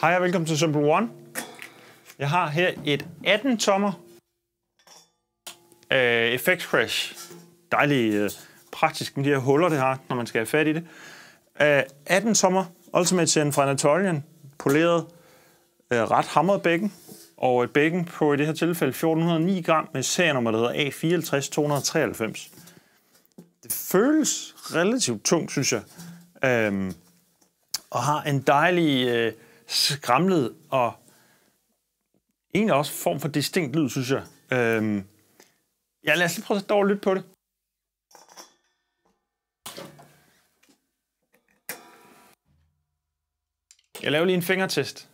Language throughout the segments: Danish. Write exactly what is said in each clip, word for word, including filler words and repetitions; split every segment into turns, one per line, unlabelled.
Hej og velkommen til Simple One. Jeg har her et atten tommer øh, Effects Crash. Dejligt øh, praktisk med de her huller, det har, når man skal have fat i det. Øh, atten tommer Ultimate Series fra Anatolian. Poleret, øh, ret hamret bækken. Og et bækken på i det her tilfælde fjorten hundrede og ni gram med serienummer, der hedder A fireoghalvtreds to hundrede og treoghalvfems. Det føles relativt tungt, synes jeg. Øhm, og har en dejlig øh, skramlet og egentlig også form for distinkt lyd, synes jeg. Øhm, ja, lad os lige prøve at dog lytte på det. Jeg laver lige en fingertest.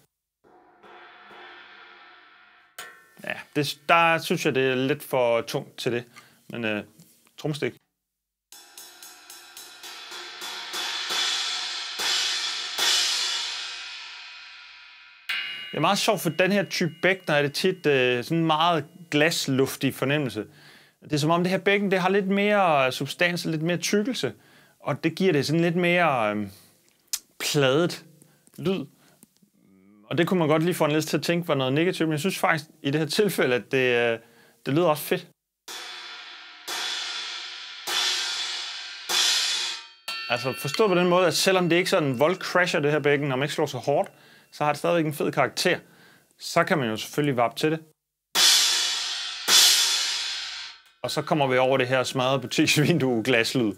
Ja, det, der synes jeg, det er lidt for tungt til det. Men øh, tromstik. Det er meget sjovt, for den her type bækkener er det tit øh, sådan en meget glasluftig fornemmelse. Det er som om det her bækken, det har lidt mere substans og lidt mere tykkelse. Og det giver det sådan lidt mere øh, pladet lyd. Og det kunne man godt lige få en lyst til at tænke var noget negativt, men jeg synes faktisk i det her tilfælde, at det, det lyder også fedt. Altså forstået på den måde, at selvom det ikke sådan vold crasher det her bækken, når man ikke slår så hårdt, så har det stadigvæk en fed karakter. Så kan man jo selvfølgelig vappe til det. Og så kommer vi over det her smadrede butiksvindue glaslyd.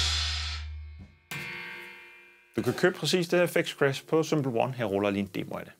Du kan købe præcis det her Effects Crash på Simple One. Her ruller lige en demo af det.